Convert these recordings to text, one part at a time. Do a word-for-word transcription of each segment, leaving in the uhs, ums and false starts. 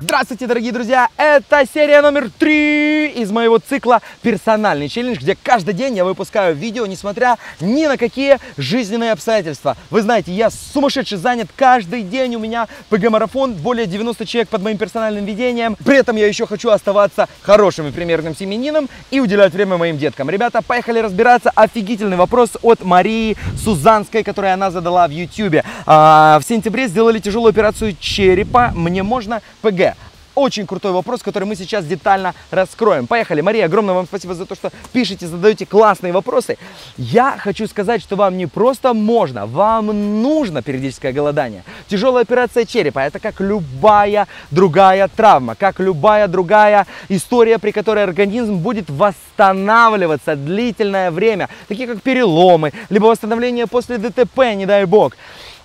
Здравствуйте, дорогие друзья! Это серия номер три из моего цикла «Персональный челлендж», где каждый день я выпускаю видео, несмотря ни на какие жизненные обстоятельства. Вы знаете, я сумасшедше занят, каждый день у меня ПГ-марафон, более девяноста человек под моим персональным ведением. При этом я еще хочу оставаться хорошим и примерным семьянином и уделять время моим деткам. Ребята, поехали разбираться. Офигительный вопрос от Марии Сузанской, который она задала в ютубе. А, в сентябре сделали тяжелую операцию черепа. Мне можно ПГ? Очень крутой вопрос, который мы сейчас детально раскроем. Поехали. Мария, огромное вам спасибо за то, что пишете, задаете классные вопросы. Я хочу сказать, что вам не просто можно, вам нужно периодическое голодание. Тяжелая операция черепа – это как любая другая травма, как любая другая история, при которой организм будет восстанавливаться длительное время, такие как переломы, либо восстановление после ДТП, не дай бог.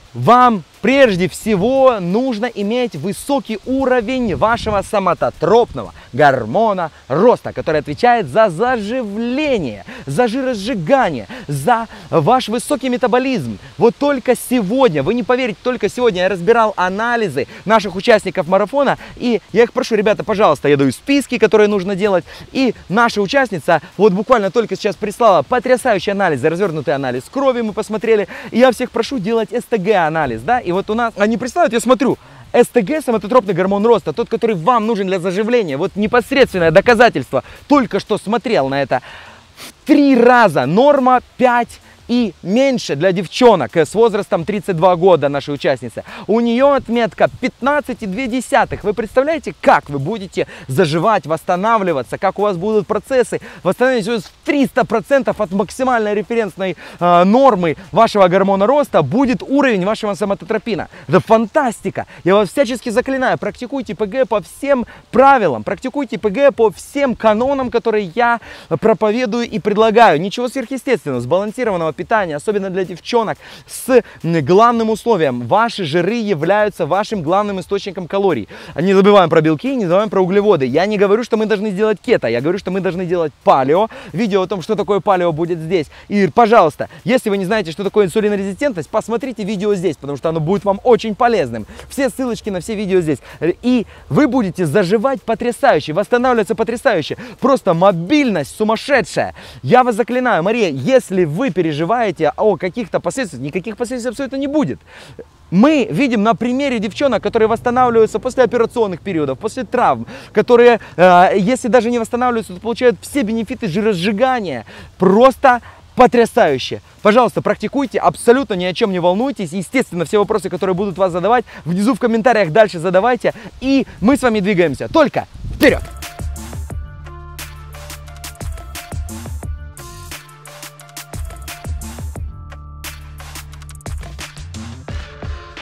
Вам прежде всего нужно иметь высокий уровень вашего соматотропного гормона роста, который отвечает за заживление, за жиросжигание, за ваш высокий метаболизм. Вот только сегодня, вы не поверите, только сегодня я разбирал анализы наших участников марафона, и я их прошу, ребята, пожалуйста, я даю списки, которые нужно делать, и наша участница вот буквально только сейчас прислала потрясающий анализ, развернутый анализ крови мы посмотрели, и я всех прошу делать СТГ-анализ, да, и вот у нас, они представляют, я смотрю, СТГ, соматотропный гормон роста, тот, который вам нужен для заживления, вот непосредственное доказательство, только что смотрел на это, в три раза, норма пять и меньше для девчонок с возрастом тридцать два года, нашей участницы. У нее отметка пятнадцать и две десятых. Вы представляете, как вы будете заживать, восстанавливаться, как у вас будут процессы восстановления в триста процентов от максимальной референсной э, нормы вашего гормона роста будет уровень вашего соматотропина. Это фантастика! Я вас всячески заклинаю, практикуйте ПГ по всем правилам, практикуйте ПГ по всем канонам, которые я проповедую и предлагаю. Ничего сверхъестественного, сбалансированного питания, особенно для девчонок, с главным условием: ваши жиры являются вашим главным источником калорий. Не забываем про белки, не забываем про углеводы. Я не говорю, что мы должны сделать кето, я говорю, что мы должны делать палео. Видео о том, что такое палео, будет здесь. И, пожалуйста, если вы не знаете, что такое инсулинорезистентность, посмотрите видео здесь, потому что оно будет вам очень полезным. Все ссылочки на все видео здесь. И вы будете заживать потрясающе, восстанавливаться потрясающе. Просто мобильность сумасшедшая. Я вас заклинаю, Мария, если вы переживаете о каких-то последствиях, никаких последствий абсолютно не будет. Мы видим на примере девчонок, которые восстанавливаются после операционных периодов, после травм, которые, э, если даже не восстанавливаются, то получают все бенефиты жиросжигания. Просто потрясающе. Пожалуйста, практикуйте, абсолютно ни о чем не волнуйтесь. Естественно, все вопросы, которые будут вас задавать, внизу в комментариях дальше задавайте. И мы с вами двигаемся только вперед!